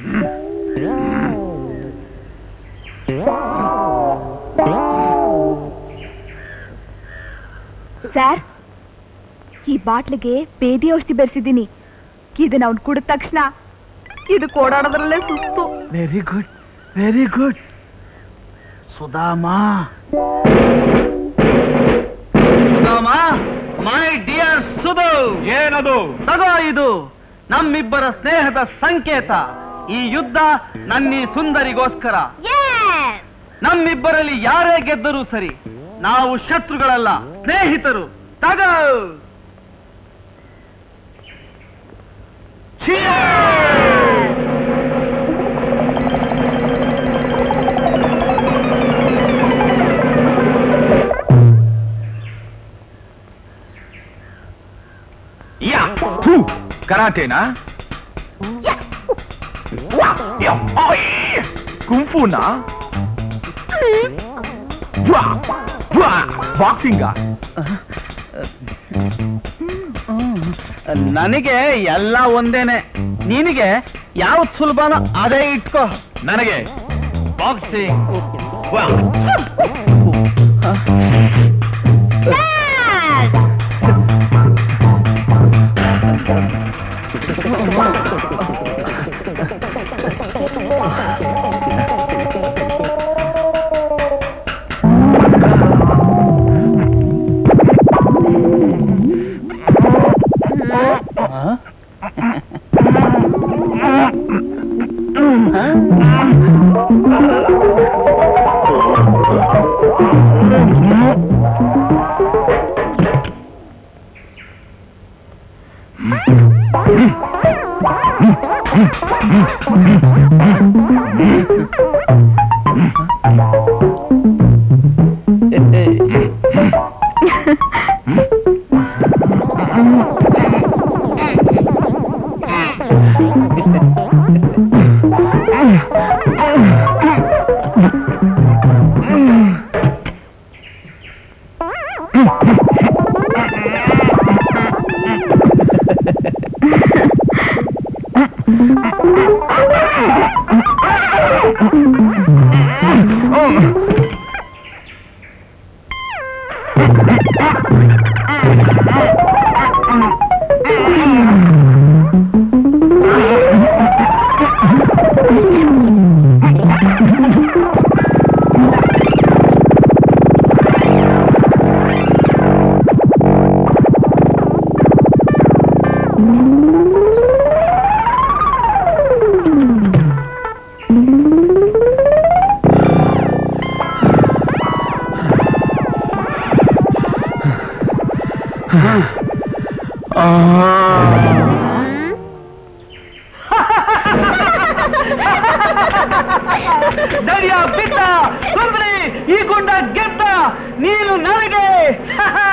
Sir, ಈ ಬಾಟ್ಲಿಗೆ ಬೇದಿ ಔಷಧಿ ಬೆರೆಸಿದ್ದೀನಿ. ಇದನ್ನ ಅವ್ನು ಕುಡಿದ ತಕ್ಷಣ ಇದು ಓಡಾಡೋದ್ರಲ್ಲೇ ಸುಸ್ತು. Very good, very good. Sudhama, Sudhama, my dear Sudhu. ಏನದು? ತಗೋ, ಇದು ನಮ್ಮಿಬ್ಬರ ಸ್ನೇಹದ ಸಂಕೇತ. ಈ ಯುದ್ಧ ನನ್ನೀ ಸುಂದರಿಗೋಸ್ಕರ. ನಮ್ಮಿಬ್ಬರಲ್ಲಿ ಯಾರೇ ಗೆದ್ದರೂ ಸರಿ, ನಾವು ಶತ್ರುಗಳಲ್ಲ, ಸ್ನೇಹಿತರು. ತಗೋ. ಕರಾಟೆನಾ? ಕುಂಫುನಾ? ಬಾಕ್ಸಿಂಗ? ನನಗೆ ಎಲ್ಲ ಒಂದೇನೆ. ನಿನಗೆ ಯಾವ್ದು ಸುಲಭನೋ ಅದೇ ಇಟ್ಕೋ. ನನಗೆ ಬಾಕ್ಸಿಂಗ್. ಧೈರ್ಯ ಬಿದ್ದ ಸುಂದರಿ, ಈ ಗುಂಡ ಗೆದ್ದ, ನೀನು ನನಗೆ